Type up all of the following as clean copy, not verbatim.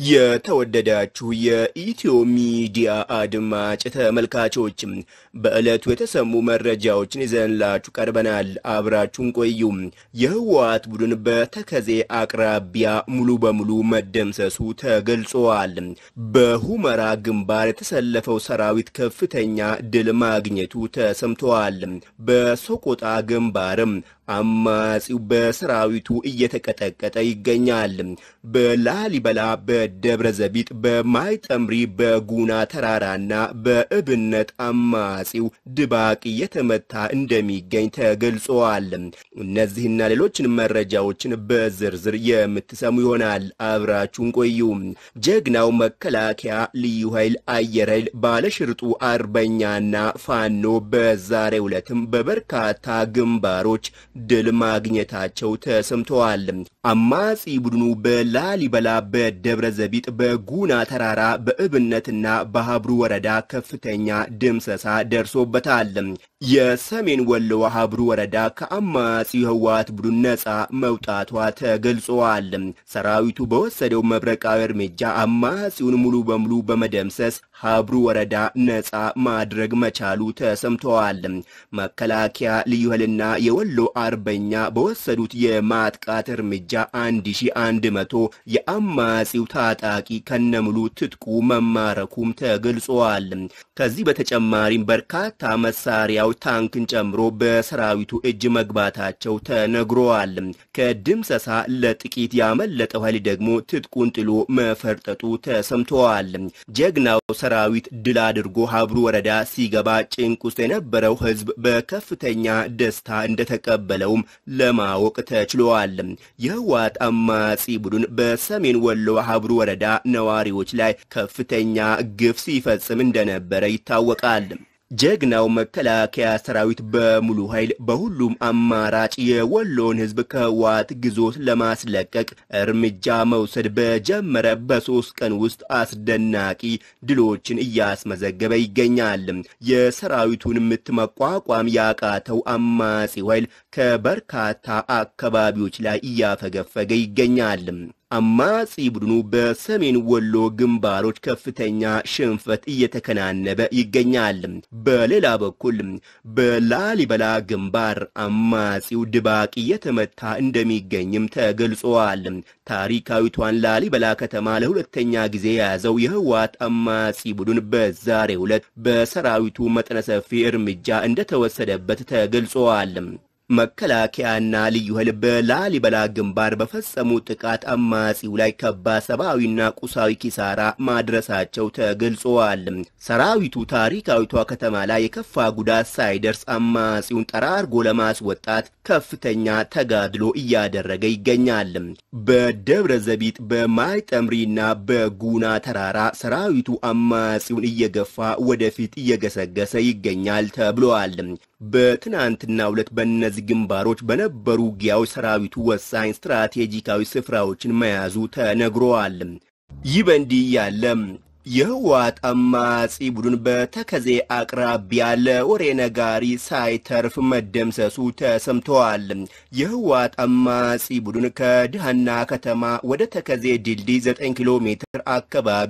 የተወደዳችሁ የኢትዮ ሚዲያ አድማጭ ተመልካቾች በእለቱ የተሰሙ መረጃዎችን ይዘንላችሁ ቀርበናል። አብራችሁን ቆዩ። የህውሃት ቡድን በተከዜ አቅራቢያ ሙሉ በሙሉ መደምሰሱ ተገልጿል። በሁመራ ግንባር የተሰለፈው ሰራዊት ከፍተኛ ድል ማግኘቱ ተሰምቷል። በሰቆጣ ግንባርም አማጺው በሰራዊቱ እየተቀጠቀጠ ይገኛል። በላሊበላ በደብረ ዘቢጥ በማይጠምሪ በጉና ተራራና በእብነት አማጺው ድባቅ እየተመታ እንደሚገኝ ተገልጿል። እነዚህና ሌሎችን መረጃዎችን በዝርዝር የምትሰሙ ይሆናል። አብራችሁን ቆዩ። ጀግናው መከላከያ ልዩ ኃይል አየር ኃይል ባለሽርጡ አርበኛና ፋኖ በዛሬው ዕለትም በበርካታ ግንባሮች ድል ማግኘታቸው ተሰምቷል። አማጺ ቡድኑ በላሊበላ በደብረ ዘቢጥ በጉና ተራራ በእብነትና በሀብሩ ወረዳ ከፍተኛ ድምሰሳ ደርሶበታል። የሰሜን ወሎ ሀብሩ ወረዳ ከአማጺ ህውሃት ቡድን ነፃ መውጣቷ ተገልጿል። ሰራዊቱ በወሰደው መብረቃዊ እርምጃ አማጺውን ሙሉ በሙሉ በመደምሰስ ሀብሩ ወረዳ ነፃ ማድረግ መቻሉ ተሰምቷል። መከላከያ ልዩ ኃይልና የወሎ አርበኛ በወሰዱት የማጥቃት እርምጃ 1100 የአማጺው ታጣቂ ከነሙሉ ትጥቁ መማረኩም ተገልጿል። ከዚህ በተጨማሪም በርካታ መሳሪያው ታንክን ጨምሮ በሰራዊቱ እጅ መግባታቸው ተነግሯል። ከድምሰሳ ለጥቂት ያመለጠው ኃይል ደግሞ ትጥቁን ጥሎ መፈርጠጡ ተሰምቷል። ጀግናው ሰራዊት ድል አድርጎ ሀብሩ ወረዳ ሲገባ ጭንቅ ውስጥ የነበረው ህዝብ በከፍተኛ ደስታ እንደተቀበለውም ለማወቅ ተችሏል። የህውሃት አማጺ ቡድን በሰሜን ወሎ ሀብሩ ወረዳ ነዋሪዎች ላይ ከፍተኛ ግፍ ሲፈጽም እንደነበረ ይታወቃል። ጀግናው መከላከያ ሰራዊት በሙሉ ኃይል በሁሉም አማራጭ የወሎን ህዝብ ከህውሃት ግዞት ለማስለቀቅ እርምጃ መውሰድ በጀመረ በ3 ቀን ውስጥ አስደናቂ ድሎችን እያስመዘገበ ይገኛል። የሰራዊቱን ምት መቋቋም ያቃተው አማጺው ኃይል ከበርካታ አካባቢዎች ላይ እያፈገፈገ ይገኛል። አማጺ ቡድኑ በሰሜን ወሎ ግንባሮች ከፍተኛ ሽንፈት እየተከናነበ ይገኛል። በሌላ በኩል በላሊበላ ግንባር አማጺው ድባቅ እየተመታ እንደሚገኝም ተገልጿል። ታሪካዊቷን ላሊበላ ከተማ ለሁለተኛ ጊዜ የያዘው የህውሃት አማጺ ቡድን በዛሬው ዕለት በሰራዊቱ መጠነ ሰፊ እርምጃ እንደተወሰደበት ተገልጿል። መከላከያና ልዩ ኃይል በላሊበላ ግንባር በፈጸሙ ጥቃት አማጺው ላይ ከባድ ሰብአዊና ቁሳዊ ኪሳራ ማድረሳቸው ተገልጿል። ሰራዊቱ ታሪካዊቷ ከተማ ላይ የከፋ ጉዳት ሳይደርስ አማጺውን ጠራርጎ ለማስወጣት ከፍተኛ ተጋድሎ እያደረገ ይገኛል። በደብረ ዘቢጥ በማይጠምሪና በጉና ተራራ ሰራዊቱ አማጺውን እየገፋ ወደፊት እየገሰገሰ ይገኛል ተብሏል። በትናንትናው ዕለት በእነዚህ ግንባሮች በነበሩ ውጊያዎች ሰራዊቱ ወሳኝ ስትራቴጂካዊ ስፍራዎችን መያዙ ተነግሯል። ይህ በእንዲህ ያለ የህውሃት አማጺ ቡድን በተከዜ አቅራቢያ ለወሬ ነጋሪ ሳይተርፍ መደምሰሱ ተሰምቷል። የህውሃት አማጺ ቡድን ከድሃና ከተማ ወደ ተከዜ ድልድይ 9 ኪሎ ሜትር አካባቢ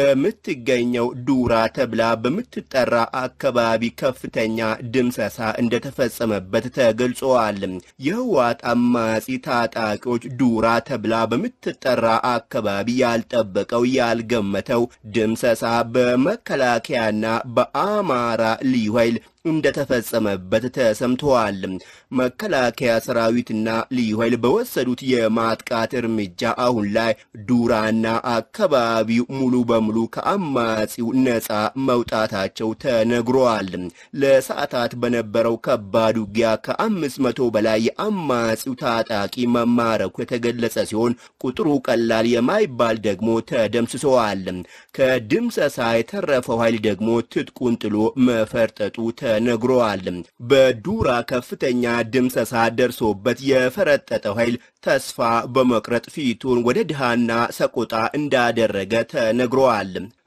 በምትገኘው ዱራ ተብላ በምትጠራ አካባቢ ከፍተኛ ድምሰሳ እንደተፈጸመበት ተገልጿል። የህውሃት አማጺ ታጣቂዎች ዱራ ተብላ በምትጠራ አካባቢ ያልጠበቀው ያልገመተው ድምሰሳ በመከላከያና በአማራ ልዩ ኃይል እንደተፈጸመበት ተሰምቷል። መከላከያ ሰራዊትና ልዩ ኃይል በወሰዱት የማጥቃት እርምጃ አሁን ላይ ዱራና አካባቢው ሙሉ በሙሉ ከአማጺው ነፃ መውጣታቸው ተነግሯል። ለሰዓታት በነበረው ከባድ ውጊያ ከ500 በላይ የአማጺው ታጣቂ መማረኩ የተገለጸ ሲሆን ቁጥሩ ቀላል የማይባል ደግሞ ተደምስሰዋል። ከድምሰሳ የተረፈው ኃይል ደግሞ ትጥቁን ጥሎ መፈርጠጡ ተነግሯል። በዱራ ከፍተኛ ድምሰሳ ደርሶበት የፈረጠጠው ኃይል ተስፋ በመቅረጥ ፊቱን ወደ ድሃና ሰቆጣ እንዳደረገ ተነግሯል።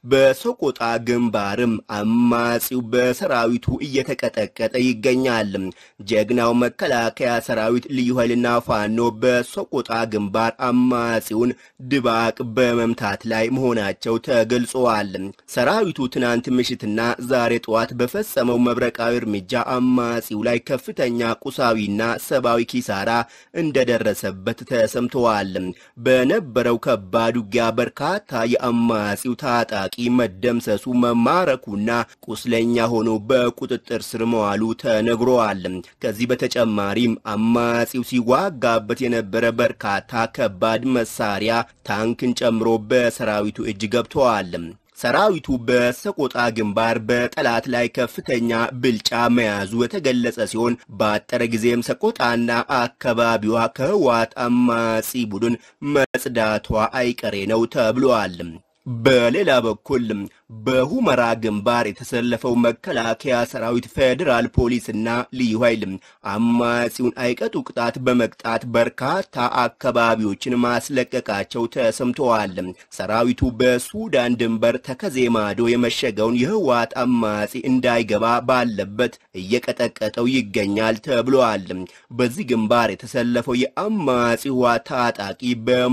በሰቆጣ ግንባርም አማጺው በሰራዊቱ እየተቀጠቀጠ ይገኛል። ጀግናው መከላከያ ሰራዊት ልዩ ኃይልና ፋኖ በሰቆጣ ግንባር አማጺውን ድባቅ በመምታት ላይ መሆናቸው ተገልጿል። ሰራዊቱ ትናንት ምሽትና ዛሬ ጠዋት በፈጸመው መብረቃዊ እርምጃ አማጺው ላይ ከፍተኛ ቁሳዊና ሰብአዊ ኪሳራ እንደደረሰበት ተሰምቷል። በነበረው ከባድ ውጊያ በርካታ የአማጺው ታጣቂ መደምሰሱ መማረኩና ቁስለኛ ሆኖ በቁጥጥር ስር መዋሉ ተነግሯል። ከዚህ በተጨማሪም አማጺው ሲዋጋበት የነበረ በርካታ ከባድ መሳሪያ ታንክን ጨምሮ በሰራዊቱ እጅ ገብተዋል። ሰራዊቱ በሰቆጣ ግንባር በጠላት ላይ ከፍተኛ ብልጫ መያዙ የተገለጸ ሲሆን ባጠረ ጊዜም ሰቆጣና አካባቢዋ ከህውሃት አማጺ ቡድን መጽዳቷ አይቀሬ ነው ተብሏል። በሌላ በኩል በሁመራ ግንባር የተሰለፈው መከላከያ ሰራዊት ፌደራል ፖሊስና ልዩ ኃይል አማጺውን አይቀጡ ቅጣት በመቅጣት በርካታ አካባቢዎችን ማስለቀቃቸው ተሰምተዋል። ሰራዊቱ በሱዳን ድንበር ተከዜ ማዶ የመሸገውን የህውሃት አማጺ እንዳይገባ ባለበት እየቀጠቀጠው ይገኛል ተብሏል። በዚህ ግንባር የተሰለፈው የአማጺ ህውሃት ታጣቂ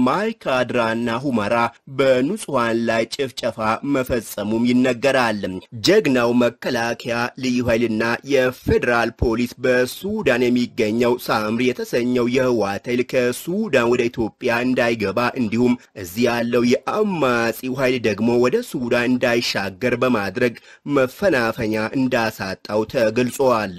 በማይካድራና ሁመራ በንጹሃን ላይ ጭፍጨፋ መፈጸሙ ይነገራል። ጀግናው መከላከያ ልዩ ኃይልና የፌደራል ፖሊስ በሱዳን የሚገኘው ሳምሪ የተሰኘው የህውሃት ኃይል ከሱዳን ወደ ኢትዮጵያ እንዳይገባ እንዲሁም እዚህ ያለው የአማጺው ኃይል ደግሞ ወደ ሱዳን እንዳይሻገር በማድረግ መፈናፈኛ እንዳሳጣው ተገልጿል።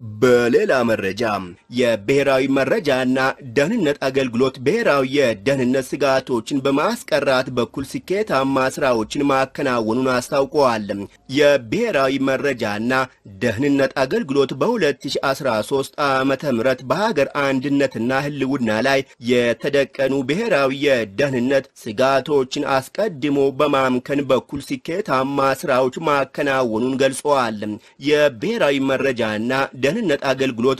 በሌላ መረጃ የብሔራዊ መረጃና ደህንነት አገልግሎት ብሔራዊ የደህንነት ስጋቶችን በማስቀራት በኩል ስኬታማ ስራዎችን ማከናወኑን አስታውቋል። የብሔራዊ መረጃና ደህንነት አገልግሎት በ2013 ዓመተ ምህረት በሀገር አንድነትና ህልውና ላይ የተደቀኑ ብሔራዊ የደህንነት ስጋቶችን አስቀድሞ በማምከን በኩል ስኬታማ ስራዎች ማከናወኑን ገልጿል። የብሔራዊ መረጃና ደህንነት አገልግሎት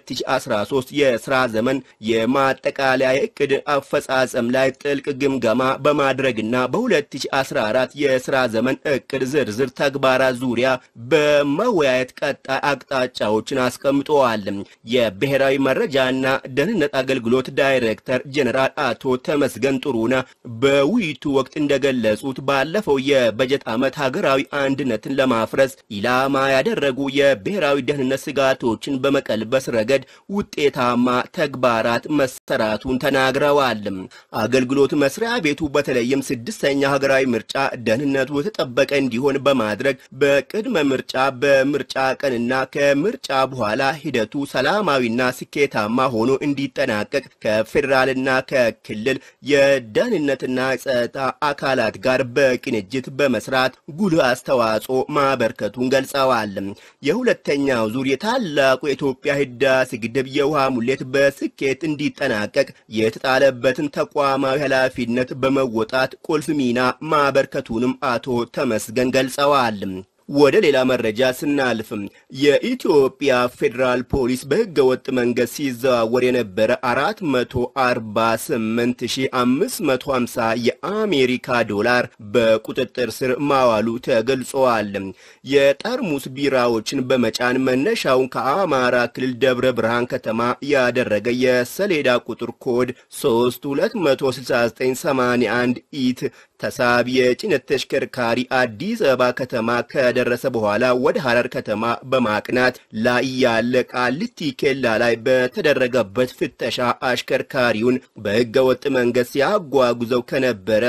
በ2013 የስራ ዘመን የማጠቃለያ እቅድ አፈጻጸም ላይ ጥልቅ ግምገማ በማድረግና በ2014 የስራ ዘመን እቅድ ዝርዝር ተግባራት ዙሪያ በመወያየት ቀጣይ አቅጣጫዎችን አስቀምጠዋል። የብሔራዊ መረጃና ደህንነት አገልግሎት ዳይሬክተር ጀነራል አቶ ተመስገን ጥሩነህ በውይይቱ ወቅት እንደገለጹት ባለፈው የበጀት ዓመት ሀገራዊ አንድነትን ለማፍረስ ኢላማ ያደረጉ የብሔራዊ ደህንነት ስጋቶችን በመቀልበስ ረገድ ውጤታማ ተግባራት መሰራቱን ተናግረዋል። አገልግሎት መስሪያ ቤቱ በተለይም ስድስተኛ ሀገራዊ ምርጫ ደህንነቱ የተጠበቀ እንዲሆን በማድረግ በቅድመ ምርጫ በምርጫ ቀንና ከምርጫ በኋላ ሂደቱ ሰላማዊና ስኬታማ ሆኖ እንዲጠናቀቅ ከፌደራልና ከክልል የደህንነትና ጸጥታ አካላት ጋር በቅንጅት በመስራት ጉልህ አስተዋጽኦ ማበርከቱን ገልጸዋል። የሁለተኛው ዙር የታላቁ የኢትዮጵያ ህዳሴ ግድብ የውሃ ሙሌት በስኬት እንዲጠናቀቅ የተጣለበትን ተቋማዊ ኃላፊነት በመወጣት ቁልፍ ሚና ማበርከቱንም አቶ ተመስገን ገልጸዋል። ወደ ሌላ መረጃ ስናልፍ የኢትዮጵያ ፌደራል ፖሊስ በህገወጥ መንገድ ሲዘዋወር የነበረ 448550 የአሜሪካ ዶላር በቁጥጥር ስር ማዋሉ ተገልጿል። የጠርሙስ ቢራዎችን በመጫን መነሻውን ከአማራ ክልል ደብረ ብርሃን ከተማ ያደረገ የሰሌዳ ቁጥር ኮድ 326981 ኢት ተሳቢ የጭነት ተሽከርካሪ አዲስ አበባ ከተማ ከደረሰ በኋላ ወደ ሐረር ከተማ በማቅናት ላይ ያለ ቃሊቲ ኬላ ላይ በተደረገበት ፍተሻ አሽከርካሪውን በህገወጥ መንገድ ሲያጓጉዘው ከነበረ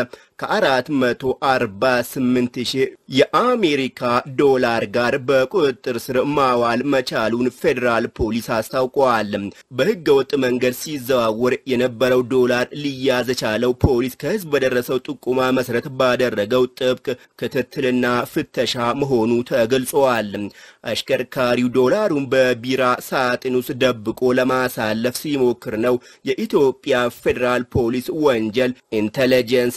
ከ448,000 የአሜሪካ ዶላር ጋር በቁጥጥር ስር ማዋል መቻሉን ፌደራል ፖሊስ አስታውቋል። በህገወጥ መንገድ ሲዘዋወር የነበረው ዶላር ሊያዝ የቻለው ፖሊስ ከህዝብ በደረሰው ጥቆማ መሰረት ባደረገው ጥብቅ ክትትልና ፍተሻ መሆኑ ተገልጿል። አሽከርካሪው ዶላሩን በቢራ ሳጥን ውስጥ ደብቆ ለማሳለፍ ሲሞክር ነው የኢትዮጵያ ፌደራል ፖሊስ ወንጀል ኢንተለጀንስ ዳይሬክተር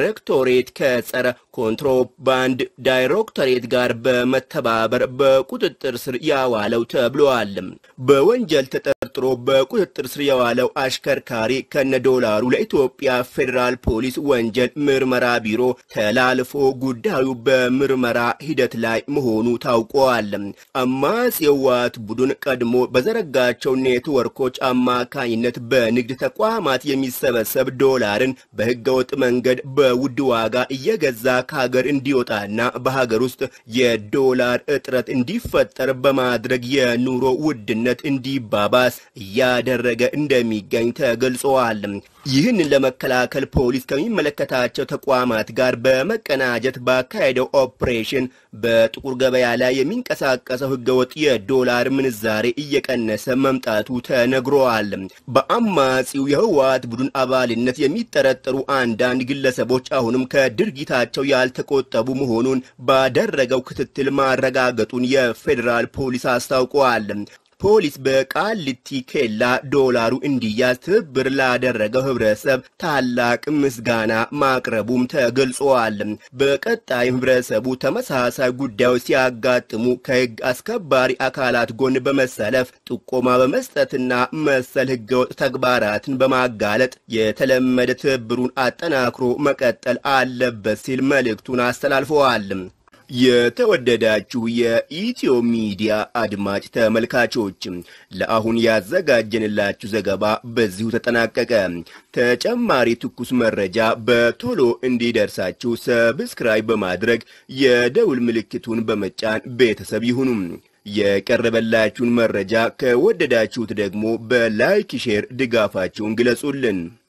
ዳይሬክቶሬት ከጸረ ኮንትሮባንድ ዳይሬክቶሬት ጋር በመተባበር በቁጥጥር ስር ያዋለው ተብሏል። በወንጀል ተጠርጥሮ በቁጥጥር ስር ያዋለው አሽከርካሪ ከነዶላሩ ለኢትዮጵያ ፌደራል ፖሊስ ወንጀል ምርመራ ቢሮ ተላልፎ ጉዳዩ በምርመራ ሂደት ላይ መሆኑ ታውቋል። አማጺ ህውሃት ቡድን ቀድሞ በዘረጋቸው ኔትወርኮች አማካኝነት በንግድ ተቋማት የሚሰበሰብ ዶላርን በህገወጥ መንገድ በውድ ዋጋ እየገዛ ከሀገር እንዲወጣና በሀገር ውስጥ የዶላር እጥረት እንዲፈጠር በማድረግ የኑሮ ውድነት እንዲባባስ ያደረገ እንደሚገኝ ተገልጿል። ይህንን ለመከላከል ፖሊስ ከሚመለከታቸው ተቋማት ጋር በመቀናጀት ባካሄደው ኦፕሬሽን በጥቁር ገበያ ላይ የሚንቀሳቀሰው ህገወጥ የዶላር ምንዛሬ እየቀነሰ መምጣቱ ተነግሯል። በአማጺው የህውሃት ቡድን አባልነት የሚጠረጠሩ አንዳንድ ግለሰቦች አሁንም ከድርጊታቸው ያልተቆጠቡ መሆኑን ባደረገው ክትትል ማረጋገጡን የፌደራል ፖሊስ አስታውቋል። ፖሊስ በቃሊቲ ኬላ ዶላሩ እንዲያዝ ትብብር ላደረገው ህብረተሰብ ታላቅ ምስጋና ማቅረቡም ተገልጿል። በቀጣይ ህብረተሰቡ ተመሳሳይ ጉዳዮች ሲያጋጥሙ ከህግ አስከባሪ አካላት ጎን በመሰለፍ ጥቆማ በመስጠትና መሰል ህገወጥ ተግባራትን በማጋለጥ የተለመደ ትብብሩን አጠናክሮ መቀጠል አለበት ሲል መልእክቱን አስተላልፈዋል። የተወደዳችሁ የኢትዮ ሚዲያ አድማጭ ተመልካቾች ለአሁን ያዘጋጀንላችሁ ዘገባ በዚሁ ተጠናቀቀ። ተጨማሪ ትኩስ መረጃ በቶሎ እንዲደርሳችሁ ሰብስክራይብ በማድረግ የደውል ምልክቱን በመጫን ቤተሰብ ይሁኑ። የቀረበላችሁን መረጃ ከወደዳችሁት ደግሞ በላይክ ሼር ድጋፋችሁን ግለጹልን።